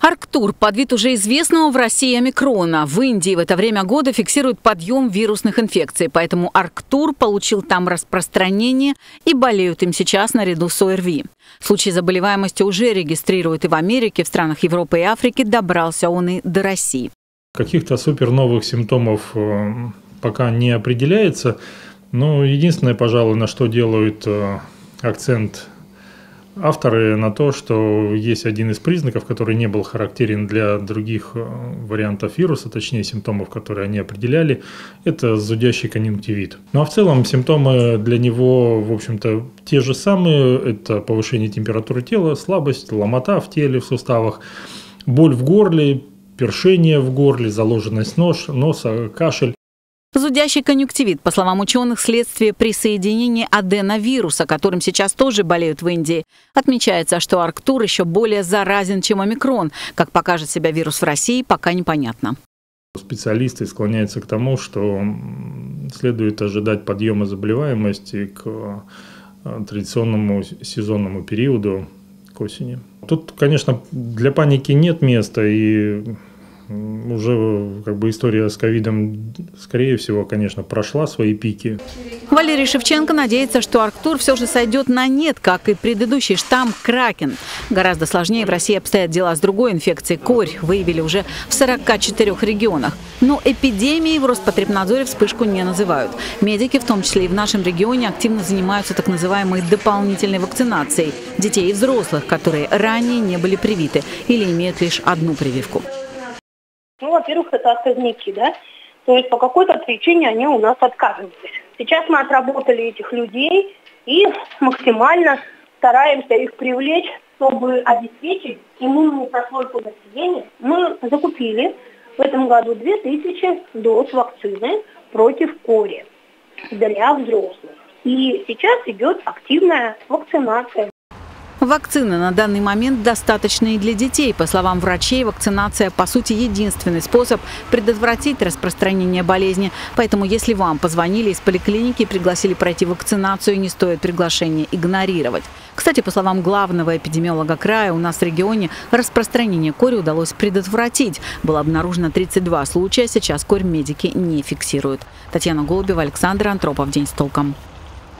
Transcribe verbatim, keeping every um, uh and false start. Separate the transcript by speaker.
Speaker 1: Арктур под вид уже известного в России омикрона. В Индии в это время года фиксируют подъем вирусных инфекций, поэтому Арктур получил там распространение и болеют им сейчас наряду с ОРВИ. Случаи заболеваемости уже регистрируют и в Америке, в странах Европы и Африки, добрался он и до России.
Speaker 2: Каких-то супер новых симптомов пока не определяется, но единственное, пожалуй, на что делают акцент авторы, на то, что есть один из признаков, который не был характерен для других вариантов вируса, точнее симптомов, которые они определяли, это зудящий конъюнктивит. Ну а в целом симптомы для него, в общем-то, те же самые. Это повышение температуры тела, слабость, ломота в теле, в суставах, боль в горле, першение в горле, заложенность нос, носа, кашель.
Speaker 1: Зудящий конъюнктивит, по словам ученых, следствие присоединения аденовируса, которым сейчас тоже болеют в Индии. Отмечается, что Арктур еще более заразен, чем омикрон. Как покажет себя вирус в России, пока непонятно.
Speaker 2: Специалисты склоняются к тому, что следует ожидать подъема заболеваемости к традиционному сезонному периоду, к осени. Тут, конечно, для паники нет места, и уже как бы история с ковидом, скорее всего, конечно, прошла свои пики.
Speaker 1: Валерий Шевченко надеется, что Арктур все же сойдет на нет, как и предыдущий штамм Кракен. Гораздо сложнее в России обстоят дела с другой инфекцией. Корь выявили уже в сорока четырёх регионах. Но эпидемией в Роспотребнадзоре вспышку не называют. Медики, в том числе и в нашем регионе, активно занимаются так называемой дополнительной вакцинацией детей и взрослых, которые ранее не были привиты или имеют лишь одну прививку.
Speaker 3: Ну, во-первых, это отказники, да, то есть по какой-то причине они у нас отказывались. Сейчас мы отработали этих людей и максимально стараемся их привлечь, чтобы обеспечить иммунную прослойку населения. Мы закупили в этом году две тысячи доз вакцины против кори для взрослых. И сейчас идет активная вакцинация.
Speaker 1: Вакцины на данный момент достаточны и для детей. По словам врачей, вакцинация, по сути, единственный способ предотвратить распространение болезни. Поэтому, если вам позвонили из поликлиники и пригласили пройти вакцинацию, не стоит приглашение игнорировать. Кстати, по словам главного эпидемиолога края, у нас в регионе распространение кори удалось предотвратить. Было обнаружено тридцать два случая, сейчас корь медики не фиксируют. Татьяна Голубева, Александр Антропов. День с толком.